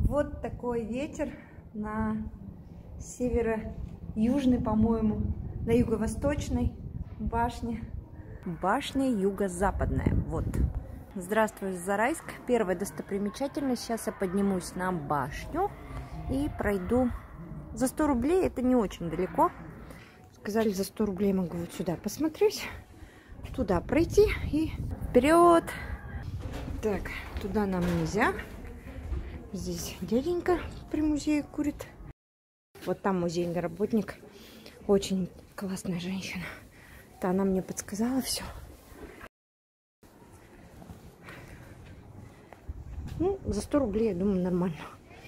Вот такой ветер на северо-южной, по-моему, на юго-восточной башне. Башня юго-западная. Вот. Здравствуй, Зарайск. Первая достопримечательность. Сейчас я поднимусь на башню и пройду. За 100 рублей это не очень далеко. Сказали, за 100 рублей могу вот сюда посмотреть. Туда пройти и вперед. Так, туда нам нельзя. Здесь дяденька при музее курит. Вот там музейный работник. Очень классная женщина. Да, она мне подсказала все. Ну, за 100 рублей, я думаю, нормально.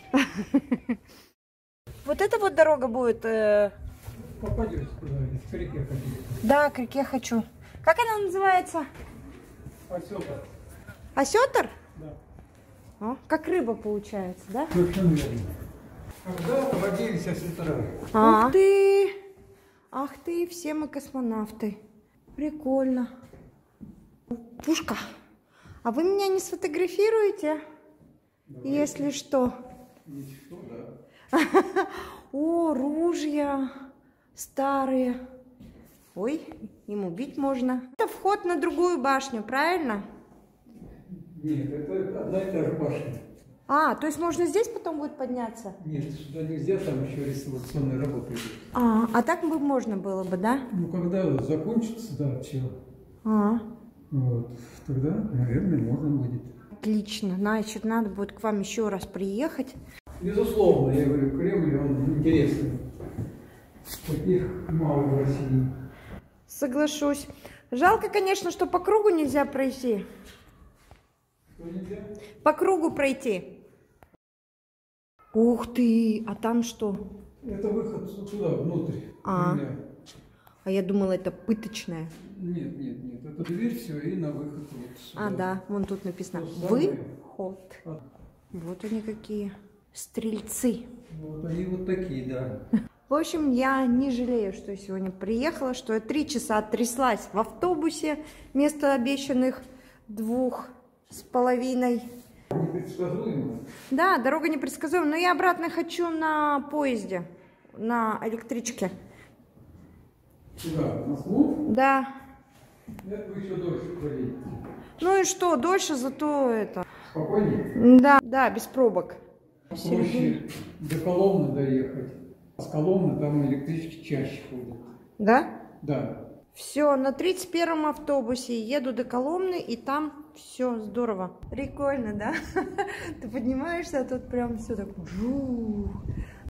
Вот эта вот дорога будет... Попадете туда, к реке хотите. Да, к реке хочу. Как она называется? Осетр. Осетр? Да. О, как рыба получается, да? Совершенно верно. Когда водились осетра? Ух ты! Ах ты, все мы космонавты. Прикольно. Пушка. А вы меня не сфотографируете? Давай. Если что. Ничего, да. О, ружья старые. Ой, им убить можно. Это вход на другую башню, правильно? Нет, это одна и та же башня. А, то есть можно здесь потом будет подняться? Нет, сюда нельзя, там еще реставрационная работа идет. А так бы можно было бы, да? Ну, когда закончится, да, все. Вот, тогда, наверное, можно будет. Отлично, значит, надо будет к вам еще раз приехать. Безусловно, я говорю, Кремль, он интересный. Таких мало в России. Соглашусь. Жалко, конечно, что по кругу нельзя пройти. Что нельзя? По кругу пройти. Ух ты, а там что? Это выход туда, внутрь. А я думала, это пыточная. Нет, нет, нет. Это дверь, все, и на выход вот сюда. А, да, вон тут написано. Выход. Вот они какие. Стрельцы. Вот они вот такие, да. В общем, я не жалею, что я сегодня приехала, что я 3 часа тряслась в автобусе вместо обещанных 2,5. Непредсказуемо. Да, дорога непредсказуема, но я обратно хочу на поезде, на электричке. Сюда, в Москву? Да. Это вы еще дольше проедете. Ну и что, дольше, зато это... Спокойнее? Да, да, без пробок. Проще до Коломны доехать. С Коломны там электрички чаще ходят. Да? Да. Все, на 31-м автобусе еду до Коломны, и там все здорово. Прикольно, да? Ты поднимаешься, а тут прям все так...